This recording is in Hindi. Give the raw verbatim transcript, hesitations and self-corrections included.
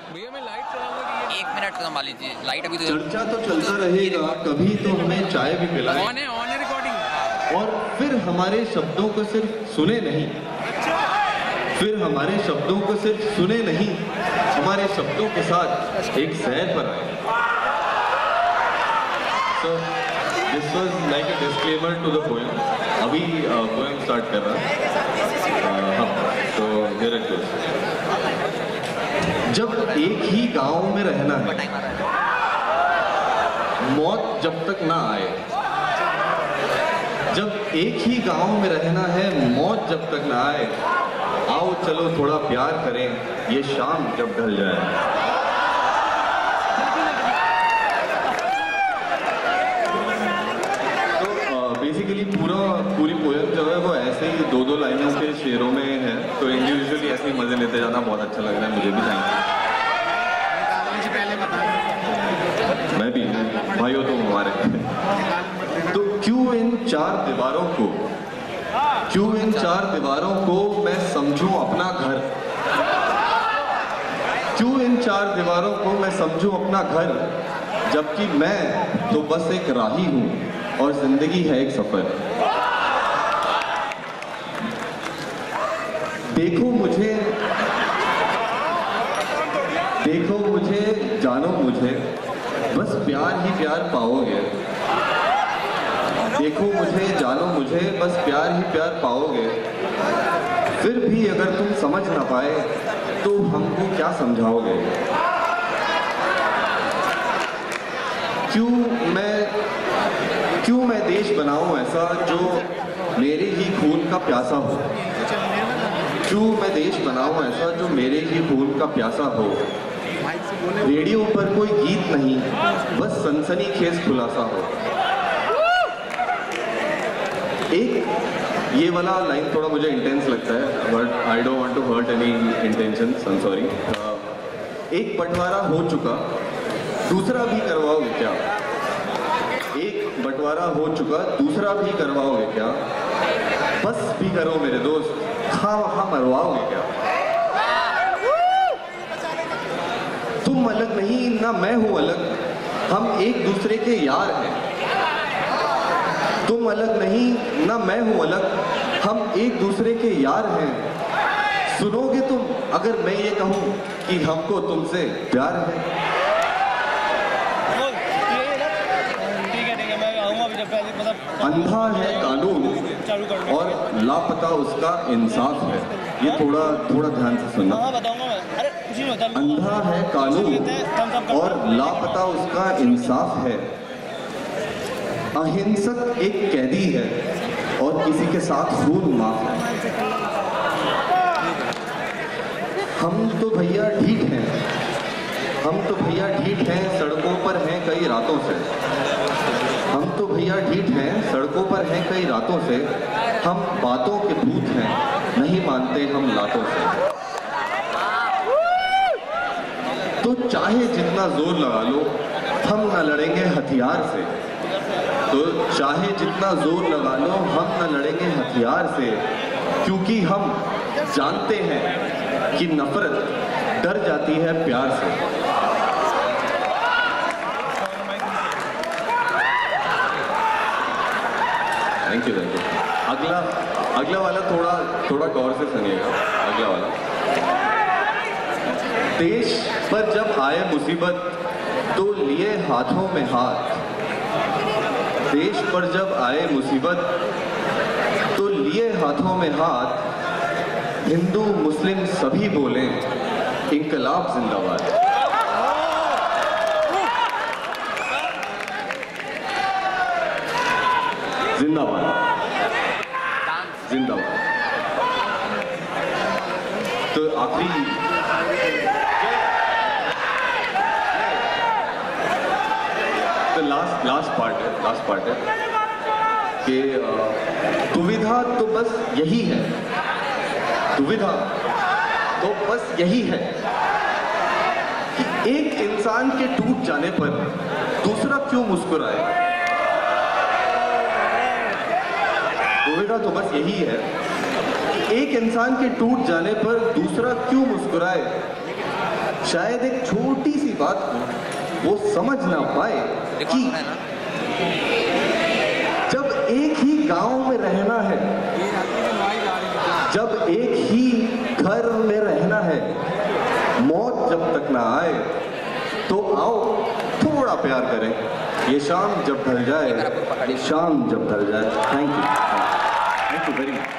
भैया मैं लाइट चलाऊंगा कि एक मिनट संभाल लीजिए, लाइट अभी तो चर्चा तो चलता रहेगा, कभी तो हमें चाय भी पिलाए ऑन है, ऑन है रिकॉर्डिंग। और फिर हमारे शब्दों को सिर्फ सुने नहीं, फिर हमारे शब्दों को सिर्फ सुने नहीं, हमारे शब्दों के साथ एक सैर पर आए। So this was like a disclaimer to the poem. अभी पोएम स्टार्ट कर रहा है। हाँ, तो here it goes. जब एक ही गांव में रहना है, मौत जब तक ना आए। जब एक ही गांव में रहना है, मौत जब तक ना आए। आओ चलो थोड़ा प्यार करें, ये शाम जब ढल जाए। बेसिकली पूरा पूरी पोएम जो है वो ऐसे ही दो दो लाइनों के शेरों में है, तो इंडिविजुअली ऐसे ही मजे लेते जाना बहुत अच्छा लग रहा है मुझे भी। थैंक मैं भी भाई हो तुम हमारे। तो क्यों इन चार दीवारों को क्यों इन चार दीवारों को मैं समझूं अपना घर? क्यों इन चार दीवारों को मैं समझूं अपना घर, जबकि मैं तो बस एक राही हूं और जिंदगी है एक सफर। देखो मुझे देखो मुझे जानो मुझे, बस प्यार ही प्यार पाओगे। देखो मुझे जानो मुझे, बस प्यार ही प्यार पाओगे। फिर भी अगर तुम समझ ना पाए तो हमको क्या समझाओगे? क्यों मैं क्यों मैं देश बनाऊं ऐसा जो मेरे ही खून का प्यासा हो? क्यों मैं देश बनाऊं ऐसा जो मेरे ही खून का प्यासा हो? रेडियो पर कोई गीत नहीं, बस सनसनीखेज खुलासा हो। एक ये वाला लाइन थोड़ा मुझे इंटेंस लगता है, but I don't want to hurt any intentions, I am sorry. एक बंटवारा हो चुका, दूसरा भी करवाओगे क्या? एक बंटवारा हो चुका, दूसरा भी करवाओगे क्या? बस भी करो मेरे दोस्त, खा वहां मरवाओगे क्या? तुम अलग नहीं ना मैं हूं अलग, हम एक दूसरे के यार हैं। तुम अलग नहीं ना मैं हूं अलग, हम एक दूसरे के यार हैं। सुनोगे तुम अगर मैं ये कहूं कि हमको तुमसे प्यार है? अंधा है कानून और लापता उसका इंसाफ है। ये थोड़ा थोड़ा ध्यान से सुनना। अंधा है कानून और लापता उसका इंसाफ है। अहिंसक एक कैदी है और किसी के साथ खून माफ है। हम तो भैया ढीठ हैं, हम तो भैया ढीठ हैं, सड़कों पर हैं कई रातों से। हम तो भैया ढीठ हैं, सड़कों पर हैं कई रातों से। हम बातों के भूत हैं, नहीं मानते हम लातों से। तो चाहे जितना जोर लगा लो, हम न लड़ेंगे हथियार से। तो चाहे जितना जोर लगा लो, हम न लड़ेंगे हथियार से, क्योंकि हम जानते हैं कि नफरत डर जाती है प्यार से। Thank you thank you. अगला अगला वाला थोड़ा थोड़ा गौर से सुनिएगा। अगला वाला, देश पर जब आए मुसीबत तो लिए हाथों में हाथ। देश पर जब आए मुसीबत तो लिए हाथों में हाथ। हिंदू मुस्लिम सभी बोले इंकलाब जिंदाबाद। जिंदाबाद जिंदाबाद। तो आखिरी तो लास्ट लास्ट पार्ट है लास्ट पार्ट है कि दुविधा तो बस यही है दुविधा तो बस यही है कि एक इंसान के टूट जाने पर दूसरा क्यों मुस्कुराए। दुविधा तो बस यही है कि एक इंसान के टूट जाने पर दूसरा क्यों मुस्कुराए। शायद एक छोटी सी बात को वो समझ ना पाए कि जब एक ही गांव में रहना है, जब एक ही घर में रहना है, मौत जब तक ना आए तो आओ थोड़ा प्यार करें। ये शाम जब ढल जाए, ये शाम जब ढल जाए। Thank you, thank you very much.